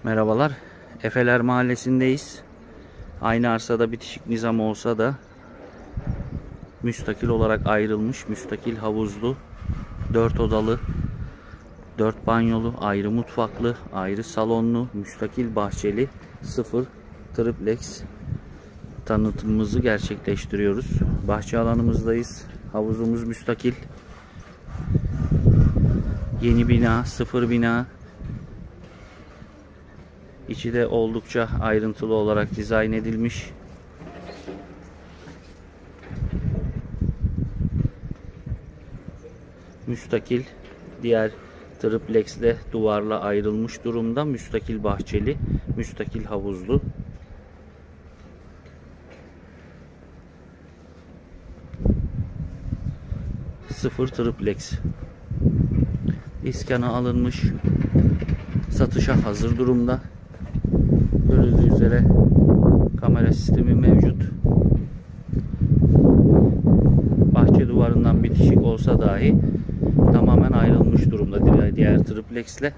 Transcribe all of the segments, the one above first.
Merhabalar. Efeler Mahallesi'ndeyiz. Aynı arsada bitişik nizam olsa da müstakil olarak ayrılmış, müstakil havuzlu, 4 odalı, 4 banyolu, ayrı mutfaklı, ayrı salonlu, müstakil bahçeli, 0 triplex tanıtımımızı gerçekleştiriyoruz. Bahçe alanımızdayız. Havuzumuz müstakil. Yeni bina, 0 bina. İçi de oldukça ayrıntılı olarak dizayn edilmiş. Müstakil, diğer triplex'le duvarla ayrılmış durumda. Müstakil bahçeli, müstakil havuzlu. Sıfır triplex. İskana alınmış. Satışa hazır durumda. Görüldüğü üzere kamera sistemi mevcut. Bahçe duvarından bitişik olsa dahi tamamen ayrılmış durumda diğer triplex'le.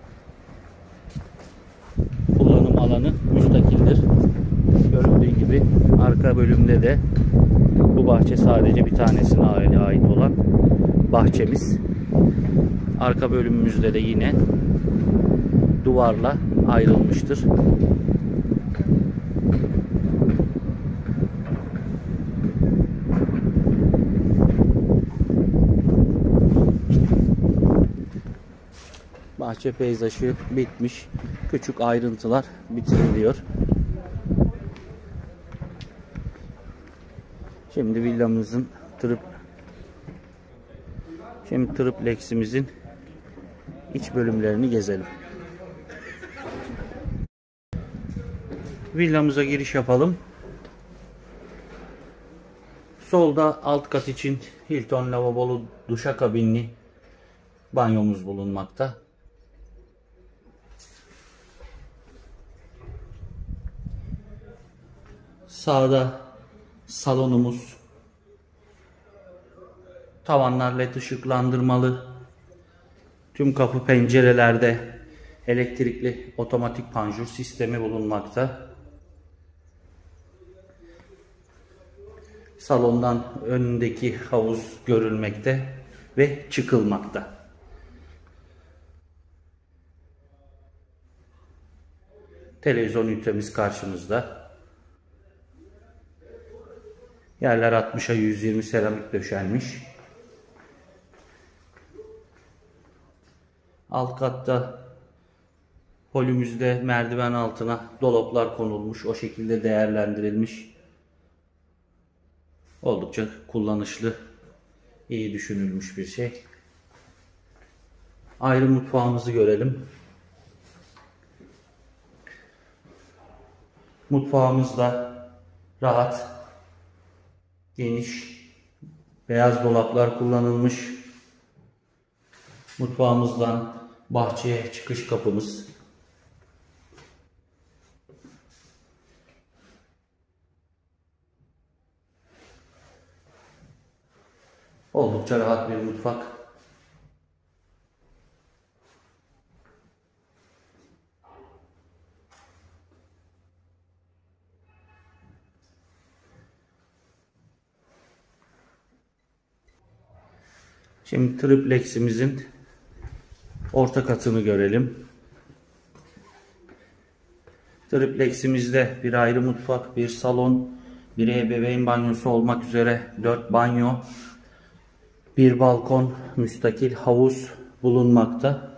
Kullanım alanı müstakildir. Görüldüğü gibi arka bölümde de bu bahçe sadece bir tanesine ait olan bahçemiz. Arka bölümümüzde de yine duvarla ayrılmıştır. Bahçe peyzajı bitmiş. Küçük ayrıntılar bitiriliyor. Şimdi villamızın triplex'imizin iç bölümlerini gezelim. Villamıza giriş yapalım. Solda alt kat için Hilton lavabolu duşakabinli banyomuz bulunmakta. Sağda salonumuz. Tavanlar led ışıklandırmalı. Tüm kapı pencerelerde elektrikli otomatik panjur sistemi bulunmakta. Salondan önündeki havuz görülmekte ve çıkılmakta. Televizyon ünitemiz karşımızda. Yerler 60'a 120 seramik döşenmiş. Alt katta holümüzde merdiven altına dolaplar konulmuş. O şekilde değerlendirilmiş. Oldukça kullanışlı, iyi düşünülmüş bir şey. Ayrı mutfağımızı görelim. Mutfağımız da rahat, geniş, beyaz dolaplar kullanılmış. Mutfağımızdan bahçeye çıkış kapımız. Oldukça rahat bir mutfak. Şimdi triplex'imizin orta katını görelim. Triplex'imizde bir ayrı mutfak, bir salon, bir ebeveyn banyosu olmak üzere 4 banyo, bir balkon, müstakil havuz bulunmakta.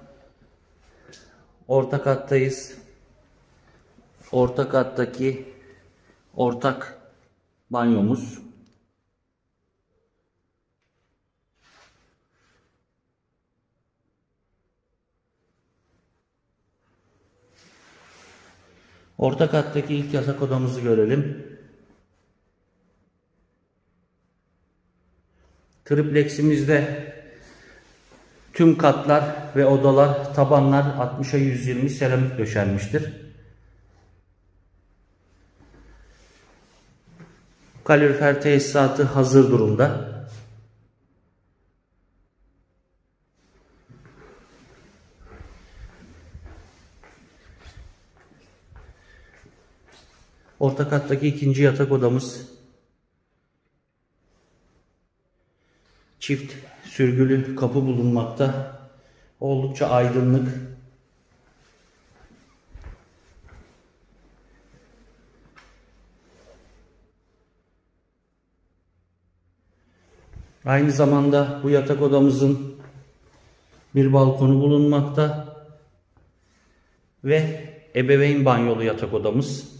Orta kattayız. Orta kattaki ortak banyomuz. Orta kattaki ilk yatak odamızı görelim. Triplex'imizde tüm katlar ve odalar, tabanlar 60'a 120 seramik döşenmiştir. Kalorifer tesisatı hazır durumda. Orta kattaki ikinci yatak odamız. Çift sürgülü kapı bulunmakta. Oldukça aydınlık. Aynı zamanda bu yatak odamızın bir balkonu bulunmakta ve ebeveyn banyolu yatak odamız.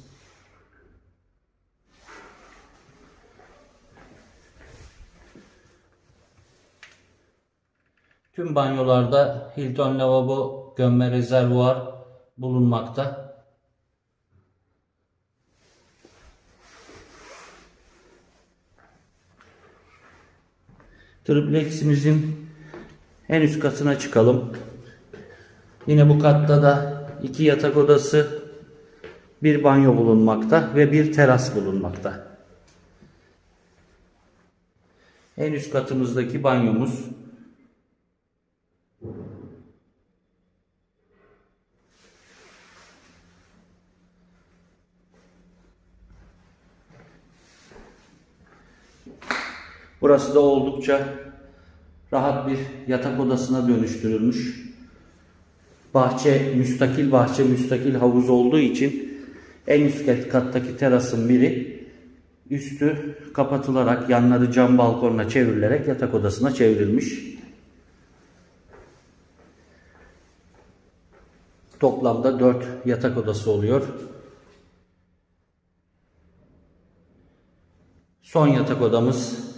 Tüm banyolarda Hilton lavabo, gömme rezervuar bulunmakta. Triplex'imizin en üst katına çıkalım. Yine bu katta da 2 yatak odası, bir banyo bulunmakta ve bir teras bulunmakta. En üst katımızdaki banyomuz. Burası da oldukça rahat bir yatak odasına dönüştürülmüş. Müstakil havuz olduğu için en üst kattaki terasın biri üstü kapatılarak, yanları cam balkonla çevrilerek yatak odasına çevrilmiş. Toplamda 4 yatak odası oluyor. Son yatak odamız.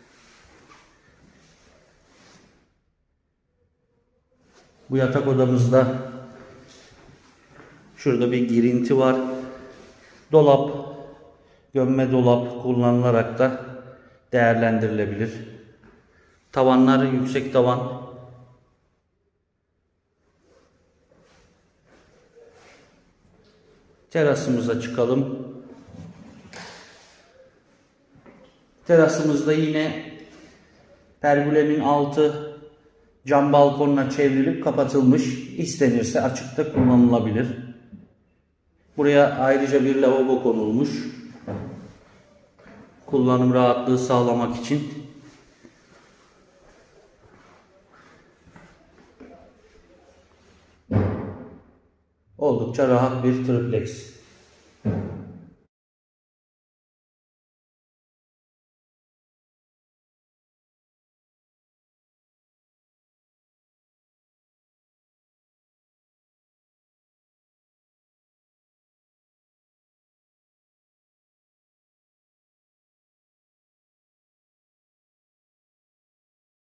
Bu yatak odamızda şurada bir girinti var. Dolap, gömme dolap kullanılarak da değerlendirilebilir. Tavanları yüksek tavan. Terasımıza çıkalım. Terasımızda yine pergolenin altı cam balkonla çevrilip kapatılmış. İstenirse açıkta kullanılabilir. Buraya ayrıca bir lavabo konulmuş. Kullanım rahatlığı sağlamak için. Oldukça rahat bir triplex.